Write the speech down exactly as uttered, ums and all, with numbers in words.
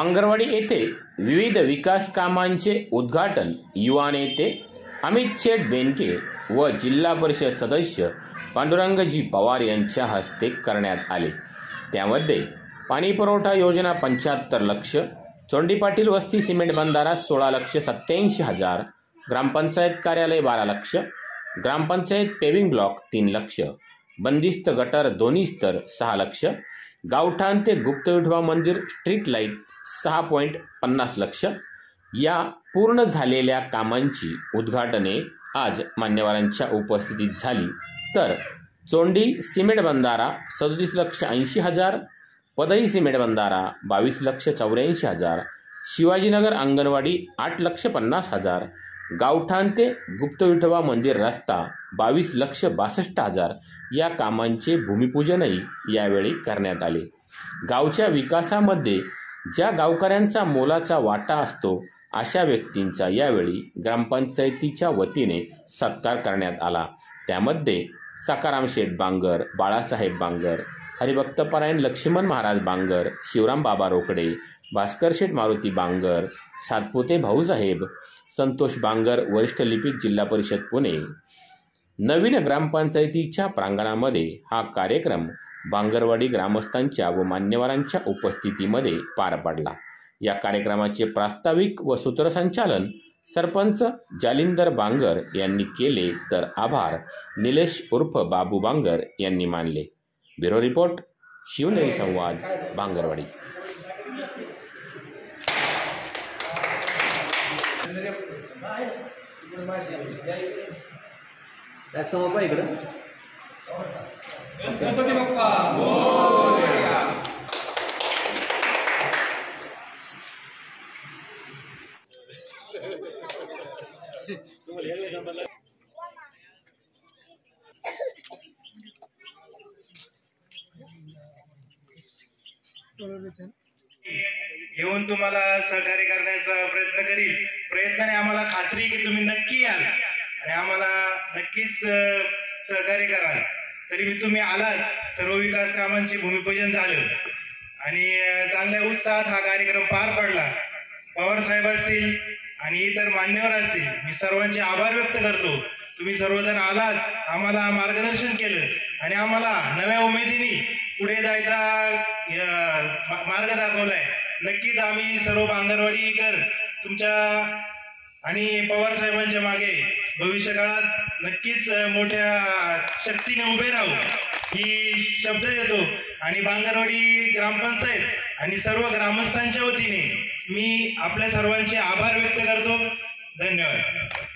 बांगरवाडी येथे विविध विकास कामांचे उद्घाटन युवा नेते अमित शेठ बेनके व जिल्हा परिषद सदस्य पांडुरंगजी पवार यांच्या हस्ते करण्यात आले। त्यामध्ये पाणी पुरवठा योजना पंच्याहत्तर लक्ष, चोंडी पाटील वस्ती सिमेंट बंधारा सोळा लक्ष सत्याऐंशी हजार, ग्रामपंचायत कार्यालय बारा लक्ष, ग्रामपंचायत पेविंग ब्लॉक तीन लक्ष, बंदिस्त गटर दोन्ही स्तर सहा लक्ष, गावठाण ते गुप्त विठोबा मंदिर स्ट्रीट लाईट सहा पॉईंट पन्नास लक्ष या पूर्ण झालेल्या कामांची उद्घाटने आज मान्यवरांच्या उपस्थितीत झाली। तर चोंडी सिमेंट बंधारा सदतीस लक्ष ऐंशी हजार, पदई सिमेंट बंधारा बावीस लक्ष चौऱ्याऐंशी हजार, शिवाजीनगर अंगणवाडी आठ लक्ष पन्नास हजार, गावठाण ते गुप्त विठोबा मंदिर रस्ता बावीस लक्ष बासष्ट हजार या कामांचे भूमिपूजनही यावेळी करण्यात आले। गावच्या विकासामध्ये ज्या गावकऱ्यांचा मोलाचा वाटा असतो अशा व्यक्तींचा यावेळी ग्रामपंचायतीच्या वतीने सत्कार करण्यात आला। त्यामध्ये सकाराम शेठ बांगर, बाळासाहेब बांगर, हरिभक्तपरायण लक्ष्मण महाराज बांगर, शिवराम बाबा रोकडे, भास्कर शेठ मारुती बांगर, सातपुते भाऊसाहेब, संतोष बांगर, वरिष्ठ लिपिक जिल्हा परिषद पुणे। नवीन ग्रामपंचायतीच्या प्रांगणामध्ये हा कार्यक्रम बांगरवाडी ग्रामस्थांच्या व मान्यवरांच्या उपस्थितीमध्ये पार पडला। या कार्यक्रमाचे प्रास्ताविक व सूत्रसंचालन सरपंच जालिंदर बांगर यांनी केले, तर आभार निलेश उर्फ बाबू बांगर यांनी मानले। ब्युरो रिपोर्ट, शिवनेरी संवाद, बांगरवाडी। गणपती बाप्पा मोरया। येऊन तुम्हाला सहकार्य करण्याचा प्रयत्न करील। प्रयत्नाने आम्हाला खात्री की तुम्ही नक्की याल आणि आम्हाला नक्कीच सहकार्य कराल। तरी मी तुम्ही आलात, सर्व विकास कामांचे भूमिपूजन झालं आणि चांगल्या उत्साहात हा कार्यक्रम पार पडला। पवार साहेब असतील आणि इतर मान्यवर असतील, मी सर्वांचे आभार व्यक्त करतो। तुम्ही सर्वजण आलात, आम्हाला मार्गदर्शन केलं आणि आम्हाला नव्या उमेदीने पुढे जायचा मार्ग दाखवलाय। नक्कीच आम्ही सर्व बांगरवाडीकर तुमच्या आणि पवार साहेबांच्या मागे भविष्य काळात नक्कीच मोठ्या शक्तीने उभे राहू ही शब्द देतो आणि बांगरवाडी ग्रामपंचायत आणि सर्व ग्रामस्थांच्या वतीने मी आपल्या सर्वांचे आभार व्यक्त करतो। धन्यवाद।